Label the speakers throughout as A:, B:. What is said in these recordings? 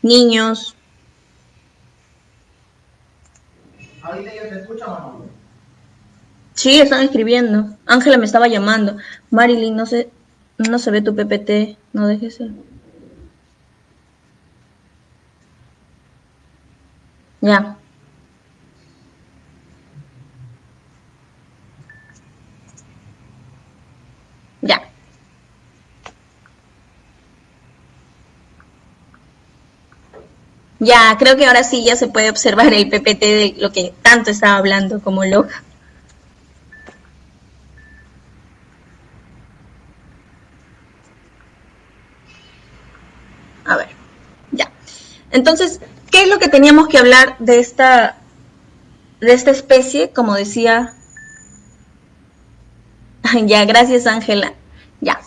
A: niños.
B: ¿Ahorita ya te escuchan o no?
A: Sí, están escribiendo. Ángela me estaba llamando. Marilyn, no se ve tu PPT. No dejes el... Ya. Ya. Ya, creo que ahora sí ya se puede observar el PPT de lo que tanto estaba hablando como loca. A ver, ya. Entonces, ¿qué es lo que teníamos que hablar de esta especie? Como decía... Ya, gracias Ángela. Ya.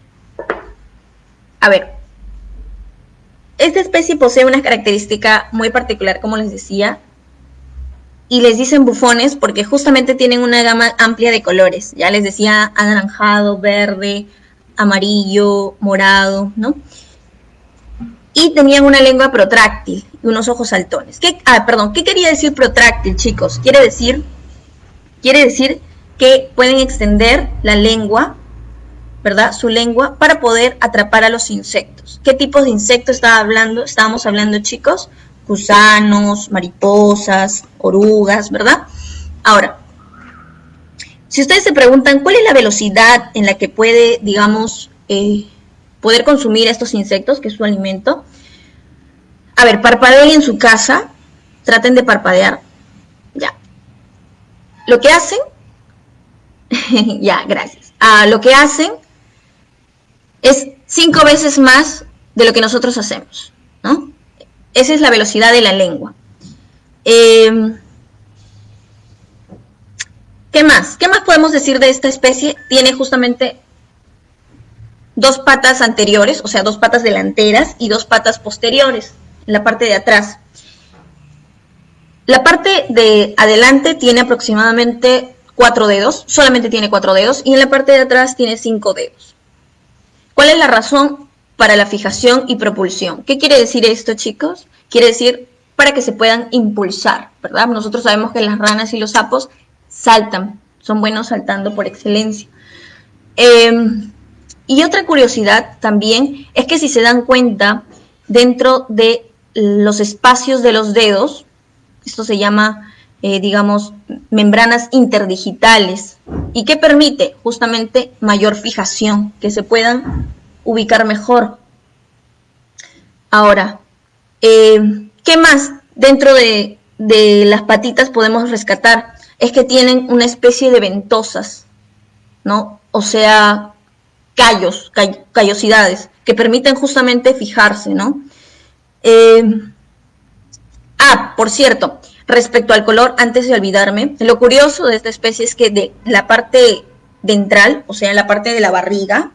A: A ver. Esta especie posee una característica muy particular, como les decía, y les dicen bufones porque justamente tienen una gama amplia de colores. Ya les decía anaranjado, verde, amarillo, morado, ¿no? Y tenían una lengua protráctil y unos ojos saltones. ¿Qué quería decir protráctil, chicos? Quiere decir que pueden extender la lengua, ¿verdad? Su lengua para poder atrapar a los insectos. ¿Qué tipos de insectos estábamos hablando, chicos? Gusanos, mariposas, orugas, ¿verdad? Ahora, si ustedes se preguntan cuál es la velocidad en la que puede, digamos, poder consumir estos insectos, que es su alimento. A ver, parpadeen en su casa, traten de parpadear, ya. Lo que hacen, ya, gracias. Lo que hacen es 5 veces más de lo que nosotros hacemos, ¿no? Esa es la velocidad de la lengua. ¿Qué más? ¿Qué más podemos decir de esta especie? Tiene justamente 2 patas anteriores, o sea, 2 patas delanteras y 2 patas posteriores, en la parte de atrás. La parte de adelante tiene aproximadamente 4 dedos, solamente tiene 4 dedos, y en la parte de atrás tiene 5 dedos. ¿Cuál es la razón para la fijación y propulsión? ¿Qué quiere decir esto, chicos? Quiere decir para que se puedan impulsar, ¿verdad? Nosotros sabemos que las ranas y los sapos saltan, son buenos saltando por excelencia. Y otra curiosidad también es que si se dan cuenta, dentro de los espacios de los dedos, esto se llama, digamos, membranas interdigitales, y que permite justamente mayor fijación, que se puedan ubicar mejor. Ahora, ¿qué más dentro de las patitas podemos rescatar? Es que tienen una especie de ventosas, ¿no? O sea, callosidades, que permiten justamente fijarse, ¿no? Por cierto, respecto al color, antes de olvidarme, lo curioso de esta especie es que de la parte ventral, o sea, la parte de la barriga,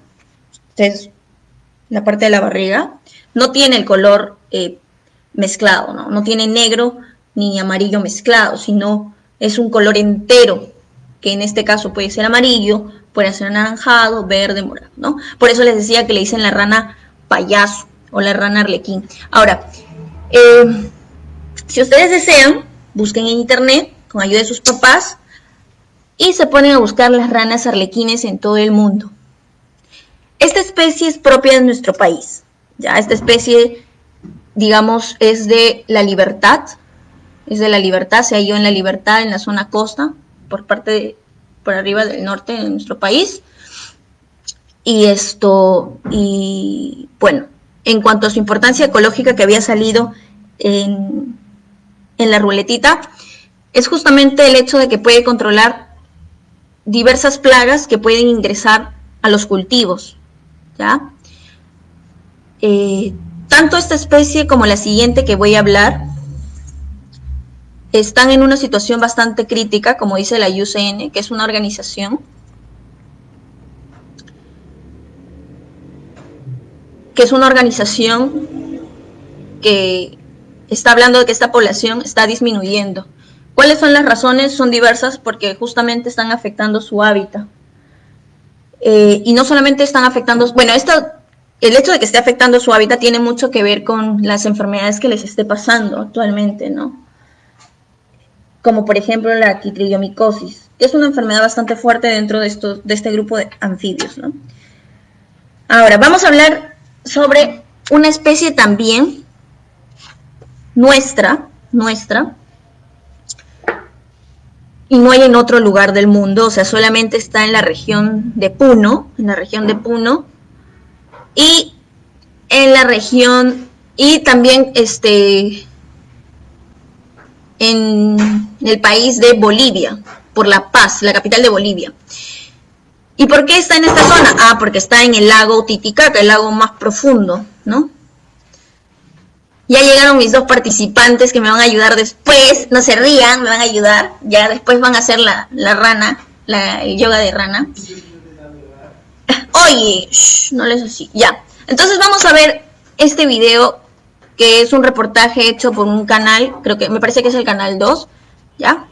A: no tiene el color mezclado, ¿no? No tiene negro ni amarillo mezclado, sino es un color entero, que en este caso puede ser amarillo, puede ser anaranjado, verde, morado, ¿no? Por eso les decía que le dicen la rana payaso o la rana arlequín. Ahora, si ustedes desean, busquen en internet con ayuda de sus papás y se ponen a buscar las ranas arlequines en todo el mundo. Esta especie es propia de nuestro país. Ya, esta especie, digamos, es de La Libertad. Se halló en La Libertad, en la zona costa, por arriba del norte de nuestro país. Y bueno, en cuanto a su importancia ecológica que había salido en la ruletita, es justamente el hecho de que puede controlar diversas plagas que pueden ingresar a los cultivos, ¿ya? Tanto esta especie como la siguiente que voy a hablar están en una situación bastante crítica, como dice la IUCN, que es una organización que está hablando de que esta población está disminuyendo. ¿Cuáles son las razones? Son diversas, porque justamente están afectando su hábitat. Y no solamente están afectando, bueno, el hecho de que esté afectando su hábitat tiene mucho que ver con las enfermedades que les esté pasando actualmente, ¿no? Como por ejemplo la quitridiomicosis, que es una enfermedad bastante fuerte dentro de este grupo de anfibios, ¿no? Ahora, vamos a hablar sobre una especie también nuestra, y no hay en otro lugar del mundo, o sea, solamente está en la región de Puno, y en la región, y también en el país de Bolivia, por La Paz, la capital de Bolivia. ¿Y por qué está en esta zona? Ah, porque está en el lago Titicaca, el lago más profundo, ¿no? Ya llegaron mis dos participantes que me van a ayudar después, no se rían, me van a ayudar, ya después van a hacer la rana, el yoga de rana. Oye, no les así, ya. Entonces vamos a ver este video, que es un reportaje hecho por un canal, me parece que es el canal 2, ¿ya?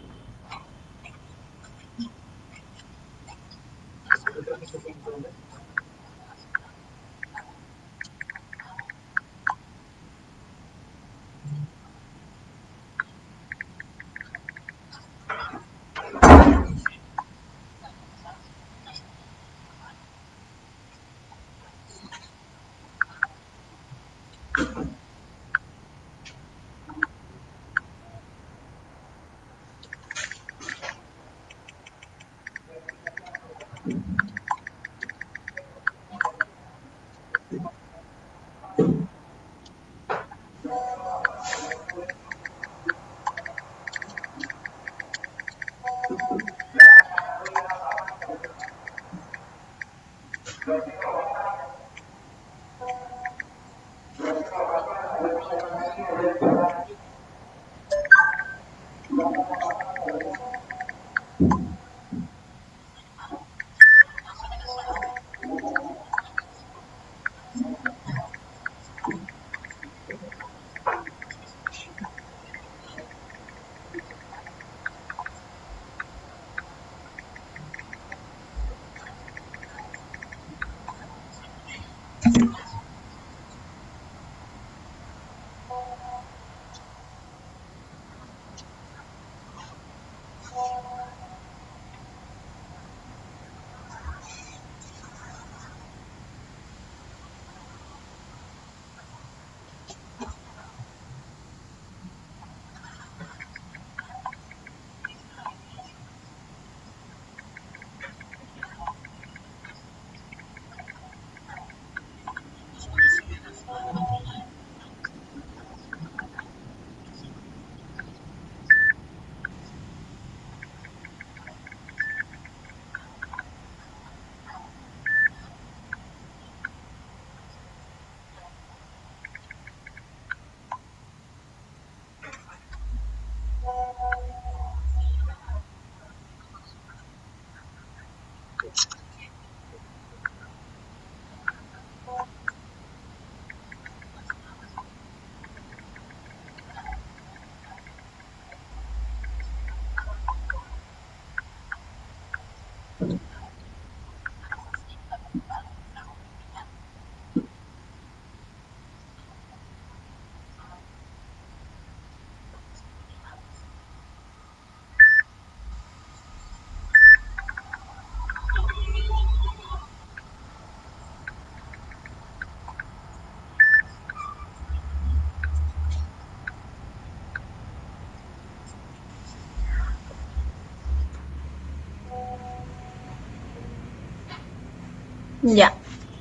A: Ya.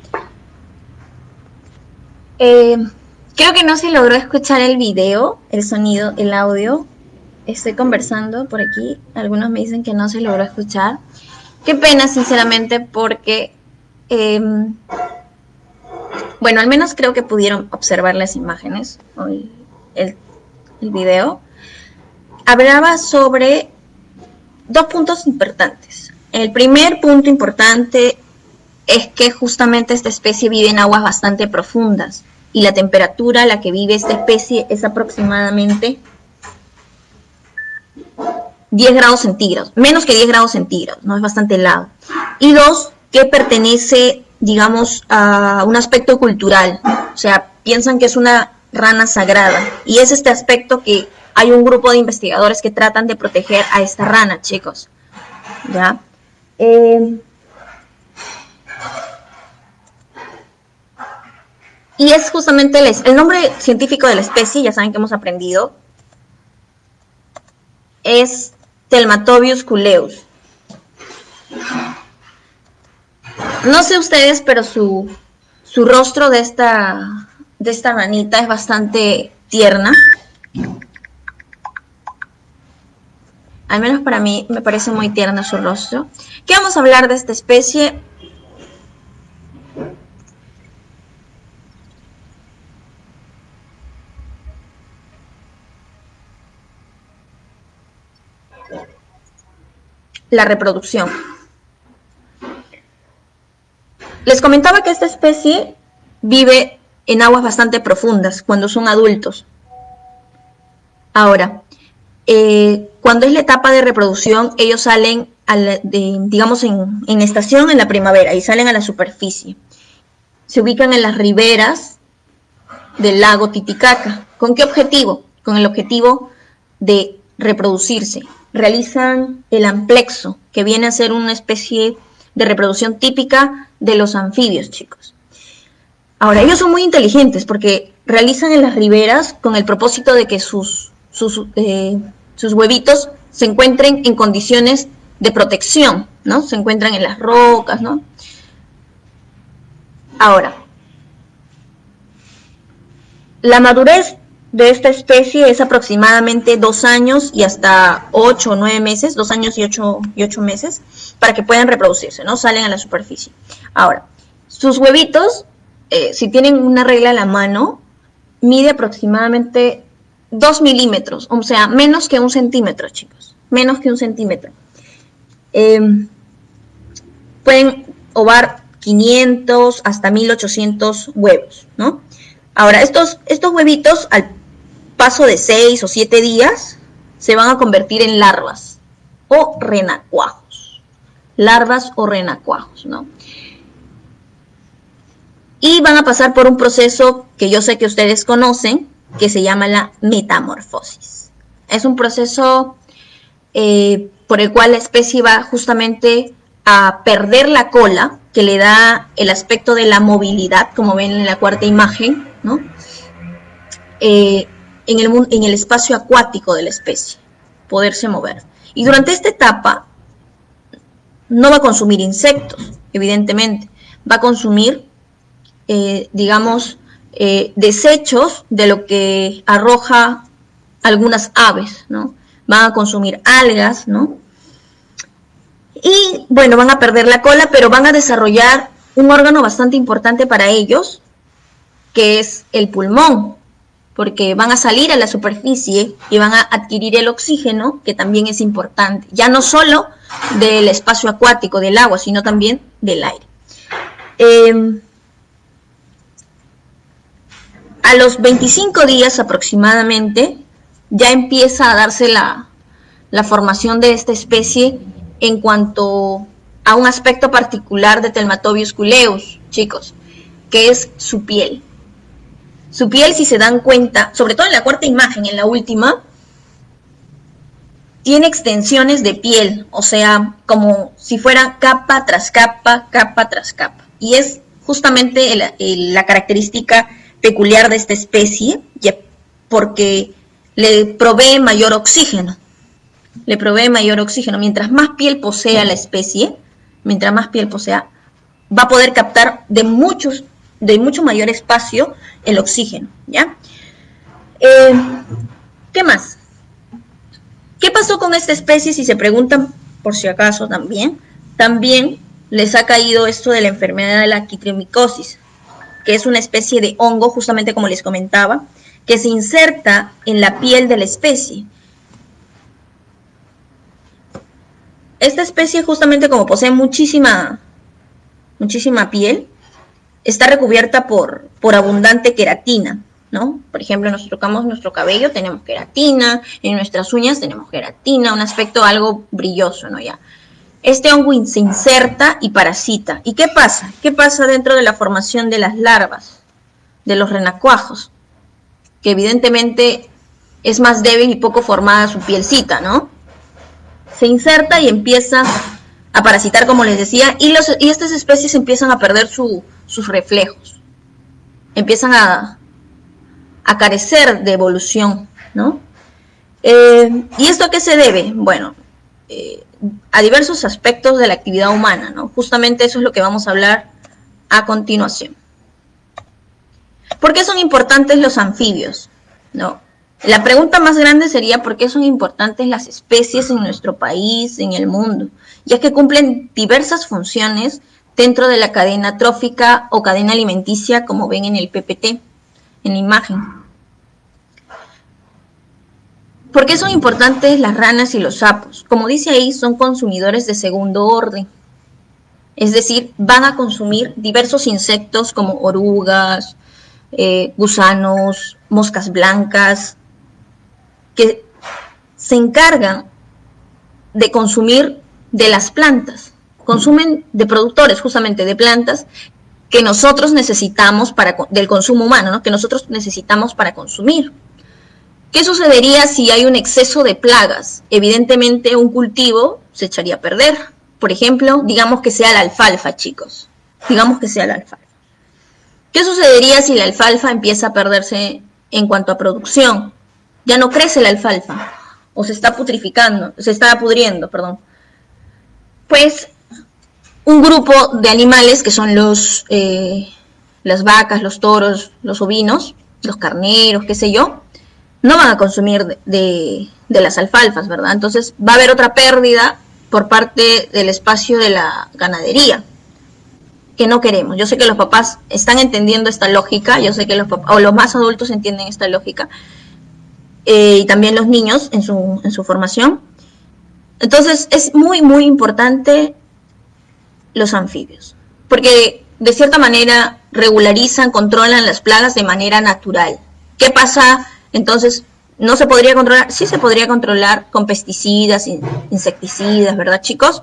A: Creo que no se logró escuchar el video, el sonido, el audio. Estoy conversando por aquí. Algunos me dicen que no se logró escuchar. Qué pena, sinceramente, porque... bueno, al menos creo que pudieron observar las imágenes o el video. Hablaba sobre dos puntos importantes. El primer punto importante es que justamente esta especie vive en aguas bastante profundas y la temperatura a la que vive esta especie es aproximadamente 10 grados centígrados, menos que 10 grados centígrados, no es bastante helado. Y dos, que pertenece digamos, un aspecto cultural. O sea, piensan que es una rana sagrada. Y es este aspecto que hay un grupo de investigadores que tratan de proteger a esta rana, chicos. ¿Ya? Y es justamente el nombre científico de la especie, ya saben que hemos aprendido, es Telmatobius culeus. No sé ustedes, pero su rostro de esta ranita es bastante tierna. Al menos para mí me parece muy tierno su rostro. ¿Qué vamos a hablar de esta especie? La reproducción. Les comentaba que esta especie vive en aguas bastante profundas cuando son adultos. Ahora, cuando es la etapa de reproducción, ellos salen, digamos, en estación en la primavera y salen a la superficie. Se ubican en las riberas del lago Titicaca. ¿Con qué objetivo? Con el objetivo de reproducirse. Realizan el amplexo, que viene a ser una especie de reproducción típica de los anfibios, chicos. Ahora, ellos son muy inteligentes porque realizan en las riberas con el propósito de que sus huevitos se encuentren en condiciones de protección, ¿no? Se encuentran en las rocas, ¿no? Ahora, la madurez de esta especie es aproximadamente 2 años y hasta 8 o 9 meses, 2 años y 8 meses, para que puedan reproducirse, ¿no? Salen a la superficie. Ahora, sus huevitos, si tienen una regla a la mano, mide aproximadamente 2 milímetros, o sea, menos que 1 centímetro, chicos, menos que 1 centímetro. Pueden ovar 500 hasta 1800 huevos, ¿no? Ahora, estos huevitos, al paso de 6 o 7 días, se van a convertir en larvas o renacuajos. Larvas o renacuajos, ¿no? Y van a pasar por un proceso que yo sé que ustedes conocen, que se llama la metamorfosis. Es un proceso por el cual la especie va justamente a perder la cola, que le da el aspecto de la movilidad, como ven en la cuarta imagen, ¿no? En el espacio acuático de la especie, poderse mover. Y durante esta etapa no va a consumir insectos, evidentemente, va a consumir, digamos, desechos de lo que arroja algunas aves, ¿no? Van a consumir algas, ¿no? Y bueno, van a perder la cola, pero van a desarrollar un órgano bastante importante para ellos, que es el pulmón, porque van a salir a la superficie y van a adquirir el oxígeno, que también es importante, ya no solo del espacio acuático, del agua, sino también del aire. A los 25 días aproximadamente, ya empieza a darse la formación de esta especie en cuanto a un aspecto particular de Telmatobius culeus, chicos, que es su piel. Su piel, si se dan cuenta, sobre todo en la cuarta imagen, en la última, tiene extensiones de piel, o sea, como si fuera capa tras capa, capa tras capa. Y es justamente la característica peculiar de esta especie, porque le provee mayor oxígeno. Le provee mayor oxígeno. Mientras más piel posea la especie, mientras más piel posea, va a poder captar de mucho mayor espacio el oxígeno, ¿ya? ¿Qué más? ¿Qué pasó con esta especie? Si se preguntan, por si acaso también les ha caído esto de la enfermedad de la quitriomicosis, que es una especie de hongo, justamente como les comentaba, que se inserta en la piel de la especie. Esta especie, justamente como posee muchísima piel, está recubierta por abundante queratina, ¿no? Por ejemplo, nos tocamos nuestro cabello, tenemos queratina, en nuestras uñas tenemos queratina, un aspecto algo brilloso, ¿no? Ya. Este hongo se inserta y parasita. ¿Y qué pasa? ¿Qué pasa dentro de la formación de las larvas, de los renacuajos? Que evidentemente es más débil y poco formada su pielcita, ¿no? Se inserta y empieza a parasitar, como les decía, y estas especies empiezan a perder sus reflejos. Empiezan a carecer de evolución, ¿no? ¿Y esto a qué se debe? Bueno, a diversos aspectos de la actividad humana, ¿no? Justamente eso es lo que vamos a hablar a continuación. ¿Por qué son importantes los anfibios? ¿No? La pregunta más grande sería ¿por qué son importantes las especies en nuestro país, en el mundo? Ya que cumplen diversas funciones dentro de la cadena trófica o cadena alimenticia, como ven en el PPT, en la imagen. ¿Por qué son importantes las ranas y los sapos? Como dice ahí, son consumidores de segundo orden. Es decir, van a consumir diversos insectos como orugas, gusanos, moscas blancas, que se encargan de consumir de las plantas. Consumen de productores, justamente de plantas, que nosotros necesitamos del consumo humano, ¿no? Que nosotros necesitamos para consumir. ¿Qué sucedería si hay un exceso de plagas? Evidentemente un cultivo se echaría a perder. Por ejemplo, digamos que sea la alfalfa, chicos. Digamos que sea la alfalfa. ¿Qué sucedería si la alfalfa empieza a perderse en cuanto a producción? Ya no crece la alfalfa, o se está pudriendo, perdón. Pues un grupo de animales que son las vacas, los toros, los ovinos, los carneros, qué sé yo, no van a consumir de las alfalfas, ¿verdad? Entonces va a haber otra pérdida por parte del espacio de la ganadería, que no queremos. Yo sé que los papás están entendiendo esta lógica, yo sé que los papás, o los más adultos entienden esta lógica, y también los niños en su formación. Entonces es muy, muy importante los anfibios, porque de cierta manera regularizan, controlan las plagas de manera natural. ¿Qué pasa? Entonces, ¿no se podría controlar? Sí se podría controlar con pesticidas, insecticidas, ¿verdad, chicos?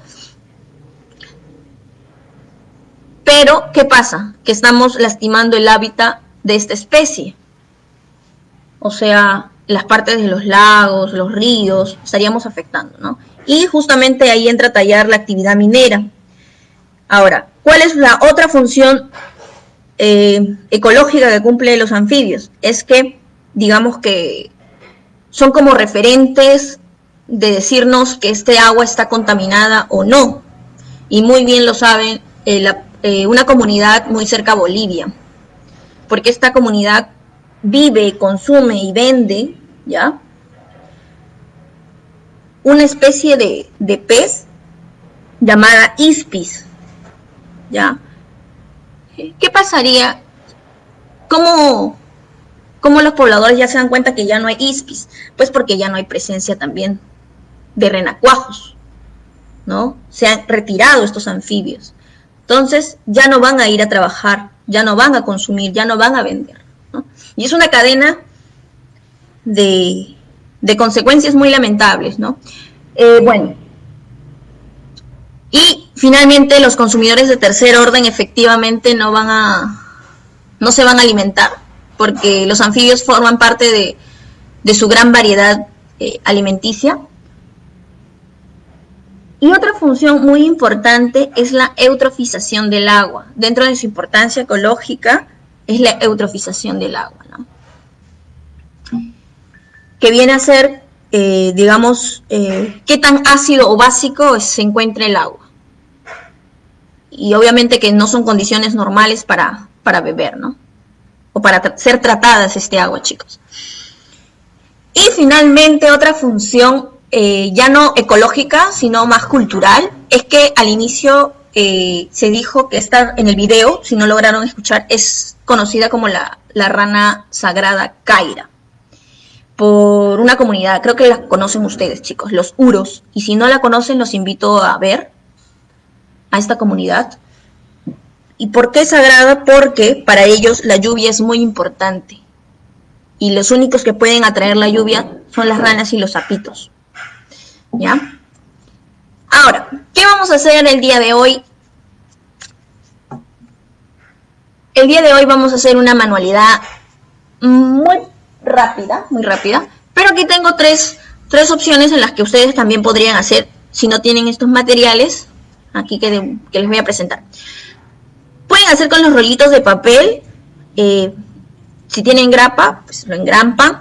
A: Pero, ¿qué pasa? Que estamos lastimando el hábitat de esta especie. O sea, las partes de los lagos, los ríos, estaríamos afectando, ¿no? Y justamente ahí entra a tallar la actividad minera. Ahora, ¿cuál es la otra función ecológica que cumplen los anfibios? Es que, digamos que son como referentes de decirnos que este agua está contaminada o no. Y muy bien lo saben una comunidad muy cerca a Bolivia, porque esta comunidad vive, consume y vende, ¿ya?, una especie de pez llamada ispis, ¿ya? ¿Qué pasaría? ¿Cómo los pobladores ya se dan cuenta que ya no hay ispis? Pues porque ya no hay presencia también de renacuajos, ¿no? Se han retirado estos anfibios. Entonces ya no van a ir a trabajar, ya no van a consumir, ya no van a vender, ¿no? Y es una cadena de consecuencias muy lamentables, ¿no? Bueno, y finalmente los consumidores de tercer orden efectivamente no se van a alimentar, porque los anfibios forman parte de su gran variedad alimenticia. Y otra función muy importante es la eutrofización del agua. Dentro de su importancia ecológica es la eutrofización del agua, ¿no? Que viene a ser, digamos, qué tan ácido o básico se encuentra el agua. Y obviamente que no son condiciones normales para beber, ¿no? O para ser tratadas este agua, chicos. Y finalmente otra función, ya no ecológica, sino más cultural, es que al inicio se dijo que esta, en el video, si no lograron escuchar, es conocida como la rana sagrada Caira, por una comunidad, creo que la conocen ustedes, chicos, los uros, y si no la conocen, los invito a ver a esta comunidad. ¿Y por qué sagrada? Porque para ellos la lluvia es muy importante, y los únicos que pueden atraer la lluvia son las ranas y los sapitos, ¿ya? Ahora, ¿qué vamos a hacer el día de hoy? El día de hoy vamos a hacer una manualidad muy rápida, pero aquí tengo tres opciones en las que ustedes también podrían hacer si no tienen estos materiales aquí que les voy a presentar. Pueden hacer con los rollitos de papel, si tienen grapa, pues lo engrampan,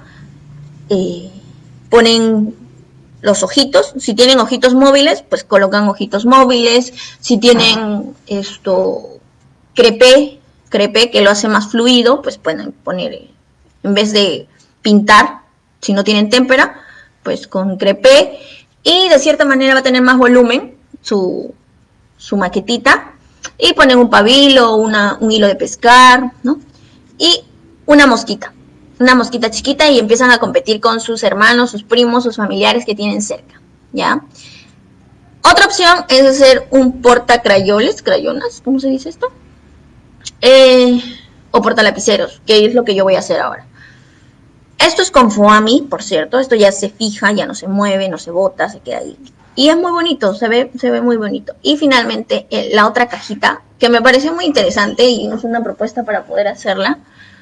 A: ponen los ojitos, si tienen ojitos móviles, pues colocan ojitos móviles, si tienen crepé que lo hace más fluido, pues pueden poner, en vez de pintar, si no tienen témpera, pues con crepé, y de cierta manera va a tener más volumen su maquetita, y ponen un pabilo, un hilo de pescar, ¿no? Y una mosquita chiquita, y empiezan a competir con sus hermanos, sus primos, sus familiares que tienen cerca, ¿ya? Otra opción es hacer un portacrayoles, crayonas, ¿cómo se dice esto? O portalapiceros, que es lo que yo voy a hacer ahora. Esto es con foamy, por cierto, esto ya se fija, ya no se mueve, no se bota, se queda ahí. Y es muy bonito, se ve muy bonito. Y finalmente, la otra cajita, que me pareció muy interesante y es una propuesta para poder hacerlo,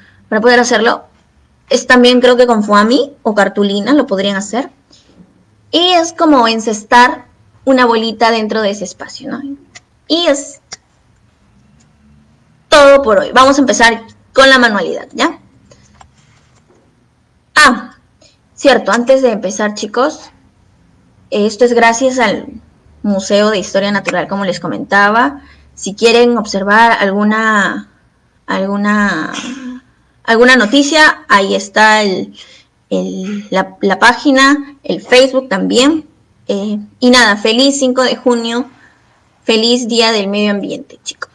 A: es también creo que con foamy o cartulina lo podrían hacer. Y es como encestar una bolita dentro de ese espacio, ¿no? Y es todo por hoy. Vamos a empezar con la manualidad, ¿ya? Ah, cierto, antes de empezar, chicos, esto es gracias al Museo de Historia Natural, como les comentaba. Si quieren observar alguna noticia, ahí está la página, el Facebook también. Y nada, feliz 5 de junio, feliz Día del Medio Ambiente, chicos.